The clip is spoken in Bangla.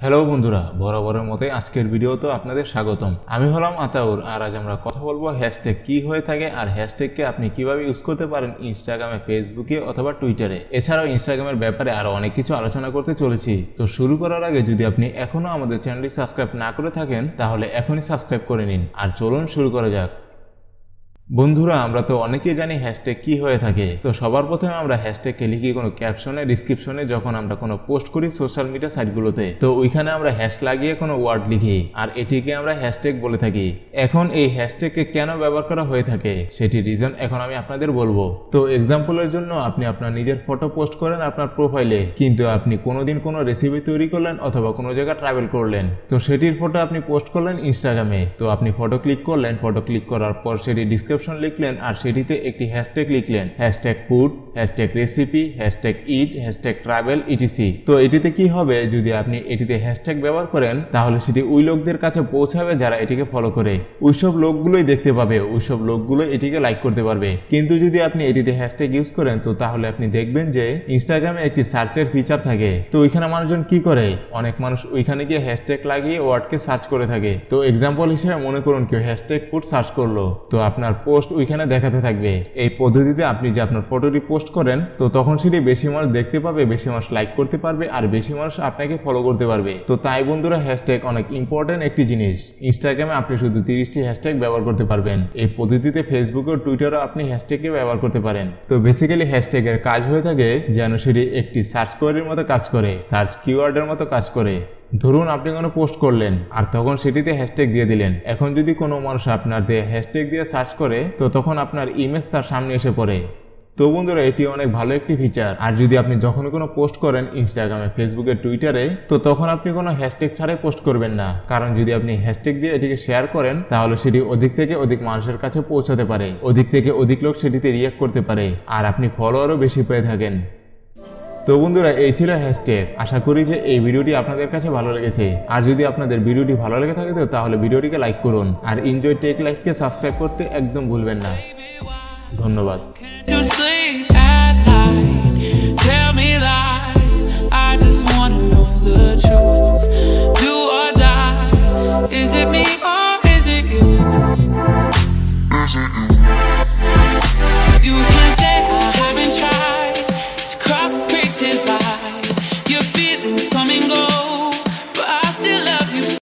হ্যালো বন্ধুরা, বরাবরের মতোই আজকের ভিডিওতে আপনাদের স্বাগতম। আমি হলাম আতাউর, আর আজ আমরা কথা বলবো হ্যাশট্যাগ কি হয়ে থাকে আর হ্যাশট্যাগকে আপনি কিভাবে ইউজ করতে পারেন ইনস্টাগ্রামে, ফেসবুকে অথবা টুইটারে। এছাড়াও ইনস্টাগ্রামের ব্যাপারে আরো অনেক কিছু আলোচনা করতে চলেছি। তো শুরু করার আগে যদি আপনি এখনো আমাদের চ্যানেলটি সাবস্ক্রাইব না করে থাকেন তাহলে এখনই সাবস্ক্রাইব করে নিন। আর চলুন শুরু করা যাক। বন্ধুরা, আমরা তো অনেকেই জানি হ্যাশট্যাগ কি হয়ে থাকে। তো সবার প্রথমে আমরা হ্যাশট্যাগকে লিখি কোনো ক্যাপশনে, ডিসক্রিপশনে। যখন আমরা কোনো পোস্ট করি সোশ্যাল মিডিয়া সাইটগুলোতে, তো ওইখানে আমরা হ্যাশ লাগিয়ে কোনো ওয়ার্ড লিখি, আর এটিকে আমরা হ্যাশট্যাগ বলে থাকি। এখন এই হ্যাশট্যাগকে কেন ব্যবহার করা হয়ে থাকে সেটি রিজন এখন আমি আপনাদের বলবো। তো এক্সাম্পলের জন্য আপনি আপনার নিজের ফটো পোস্ট করেন আপনার প্রোফাইলে, কিন্তু আপনি কোনোদিন কোনো রেসিপি তৈরি করলেন অথবা কোনো জায়গায় ট্রাভেল করলেন, তো সেটির ফটো আপনি পোস্ট করলেন ইনস্টাগ্রামে। তো আপনি ফটো ক্লিক করলেন, ফটো ক্লিক করার পর সেটি ডিসক্রিপশন লিখলেন আর সেটিতে একটি হ্যাশট্যাগ লিখলেন, hashtag food, hashtag recipe, hashtag eat, hashtag travel, ETC. তো এটিতে কি হবে, যদি আপনি এটিতে হ্যাশট্যাগ ব্যবহার করেন তাহলে সেটি ওই লোকদের কাছে পৌঁছাবে যারা এটিকে ফলো করে। ওইসব লোকগুলোই দেখতে পাবে, ওইসব লোকগুলো এটিকে লাইক করতে পারবে। কিন্তু যদি আপনি এটিতে হ্যাশট্যাগ ইউজ করেন তো তাহলে আপনি দেখবেন যে ইনস্টাগ্রামে একটি সার্চের ফিচার থাকে। তো ওইখানে মানুষজন কি করে, অনেক মানুষ ওইখানে গিয়ে হ্যাশট্যাগ লাগিয়ে ওয়ার্ডকে সার্চ করে থাকে। তো এক্সাম্পল হিসেবে মনে করুন কেউ হ্যাশট্যাগ ফুড সার্চ করলো, তো আপনার পোস্ট ওইখানে দেখাতে থাকবে। এই পদ্ধতিতে আপনি যে আপনার ফটোটি পোস্ট করেন তো তখন সেটি বেশি মানুষ দেখতে পাবে, বেশি মানুষ লাইক করতে পারবে, আর বেশি মানুষ আপনাকে ফলো করতে পারবে। তো তাই বন্ধুরা, হ্যাশট্যাগ অনেক ইম্পর্টেন্ট একটি জিনিস। ইনস্টাগ্রামে আপনি শুধু 30টি হ্যাশট্যাগ ব্যবহার করতে পারবেন। এই পদ্ধতিতে ফেসবুক ও টুইটারও আপনি হ্যাশট্যাগকে ব্যবহার করতে পারেন। তো বেসিক্যালি হ্যাশট্যাগের কাজ হয়ে থাকে যেন সেটি একটি সার্চ কোয়ারির মতো কাজ করে, সার্চ কিওয়ার্ডের মতো কাজ করে। ধরুন আপনি কোনো পোস্ট করলেন আর তখন সেটিতে হ্যাশট্যাগ দিয়ে দিলেন। এখন যদি কোনো মানুষ আপনার দিয়ে হ্যাশট্যাগ দিয়ে সার্চ করে তো তখন আপনার ইমেজ তার সামনে এসে পড়ে। তো বন্ধুরা, এটি অনেক ভালো একটি ফিচার। আর যদি আপনি যখন কোনো পোস্ট করেন ইনস্টাগ্রামে, ফেসবুকে, টুইটারে, তো তখন আপনি কোনো হ্যাশট্যাগ ছাড়াই পোস্ট করবেন না। কারণ যদি আপনি হ্যাশট্যাগ দিয়ে এটিকে শেয়ার করেন তাহলে সেটি অধিক থেকে অধিক মানুষের কাছে পৌঁছাতে পারে, অধিক থেকে অধিক লোক সেটিতে রিঅ্যাক্ট করতে পারে, আর আপনি ফলোয়ারও বেশি পেয়ে থাকেন। তো বন্ধুরা, এই ছিল হ্যাশট্যাগ। আশা করি যে এই ভিডিওটি আপনাদের কাছে ভালো লেগেছে। আর যদি আপনাদের ভিডিওটি ভালো লেগে থাকে তো তাহলে ভিডিওটিকে লাইক করুন, আর এনজয় টেক লাইফকে সাবস্ক্রাইব করতে একদম ভুলবেন না। ধন্যবাদ। Is it me or is it you?